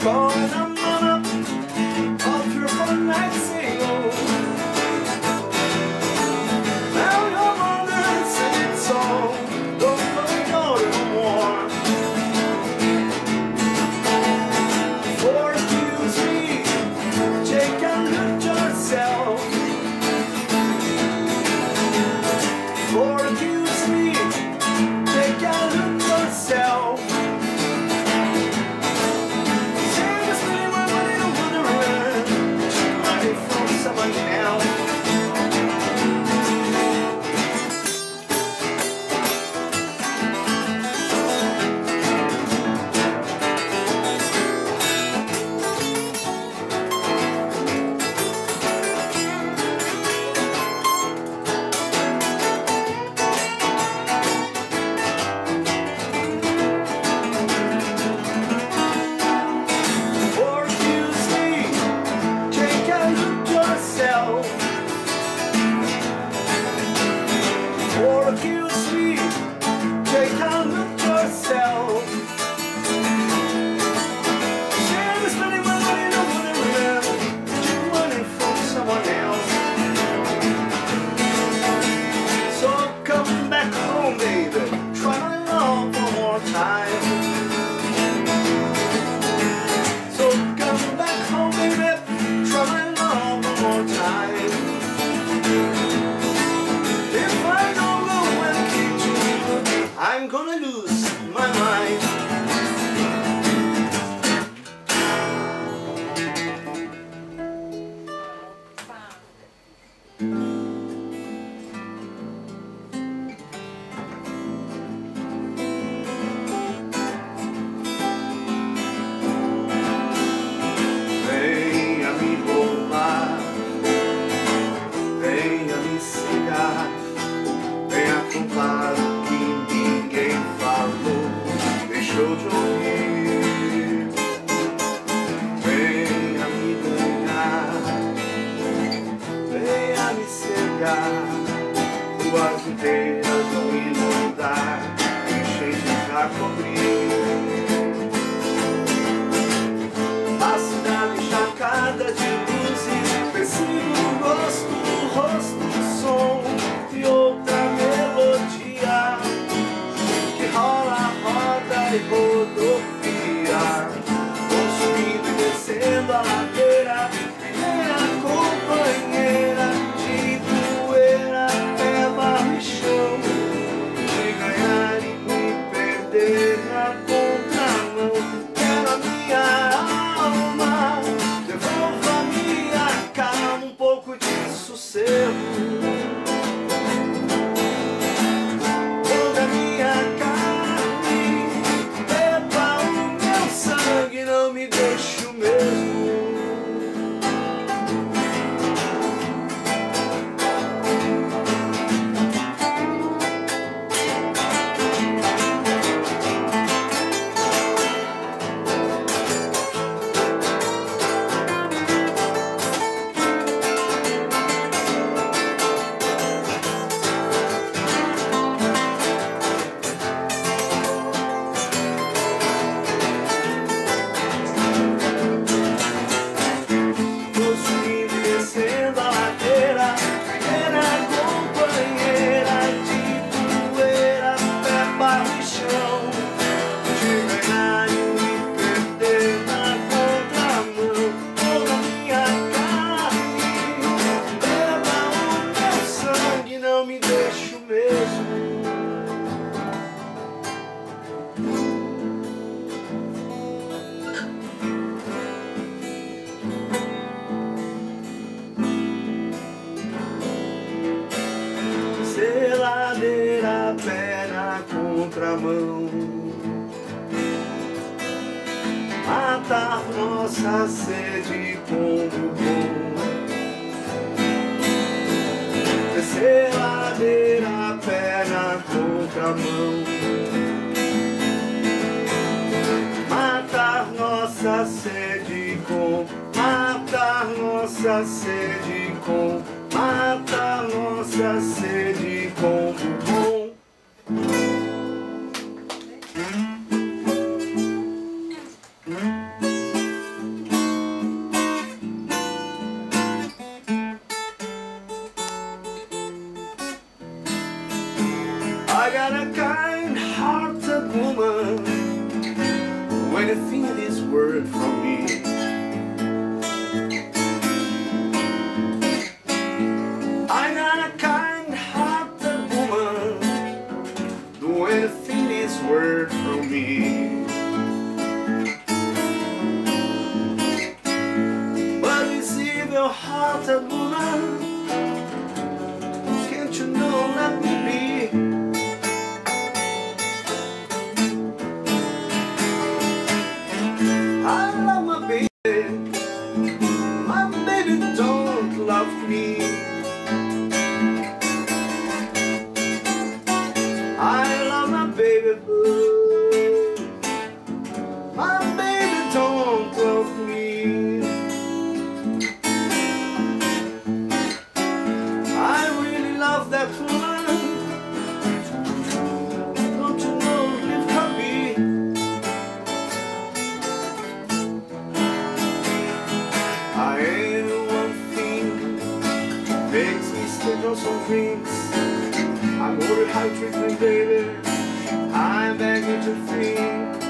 calling a man up off your one night single. Now your mother sings song, don't play no more. Forgive me, take a look yourself. Forgive me, take a look yourself. Forgive me, take a look yourself. Share this money, my money, no one around. Take money from someone else. So come back home, baby. Try my love one more time. So come back home, baby. Try my love one more time. I'm gonna lose my mind. Venha me roubar, venha me cegar, venha comprar o que ninguém falou, deixou de ouvir. Venha me ganhar, venha me cegar, ruas inteiras vão inundar, enchentes a cobrir. A cidade encharcada de luzes, persigo o rosto, o som e outra melodia que rola, roda e rodopia, vou subindo e descendo a ladeira, primeira companheira de poeira, pé, barro e chão, de ganhar e me perder na contramão. Quero a minha alma, devolva a minha calma, um pouco de sossego. Não me deixo mesmo. Seladeira, pé na contramão, matar nossa sede com o bom. Seladeira, pé na contramão, matar nossa sede com, matar nossa sede com, matar nossa sede com o bom. when you think this word from me. I'm not a kind-hearted woman when you think this word from me. But this evil-hearted woman, can't you know, let me be. I love my baby don't love me. I love my baby, my baby don't love me. I really love that woman, don't you know, leave her be. I ain't one thing makes me stick on some drinks. I'm over high treatment, baby, I'm begging to think.